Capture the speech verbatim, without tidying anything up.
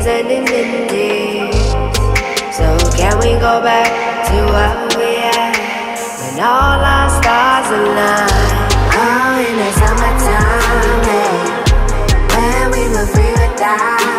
days ending in tears. So can we go back to what we had when all our stars align? Oh, in the summertime, yeah, when we were free to die.